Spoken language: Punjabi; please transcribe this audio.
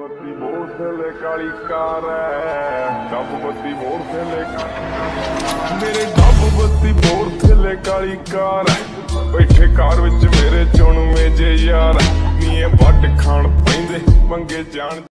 ਬੱਤੀ ਮੋੜ ਥੱਲੇ ਕਾਲੀ ਕਾਰ ਹੈ, ਡੱਬ ਬੱਤੀ ਮੋੜ ਥੱਲੇ ਮੇਰੇ ਡੱਬ ਬੱਤੀ ਮੋੜ ਥੱਲੇ ਕਾਲੀ ਕਾਰ ਹੈ। ਬੈਠੇ ਕਾਰ ਵਿੱਚ ਮੇਰੇ ਚੁਣਵੇਂ ਜੇ ਯਾਰ ਨੀਏ ਵੱਟ ਖਾਣ ਪੈਂਦੇ ਮੰਗੇ ਜਾਣ।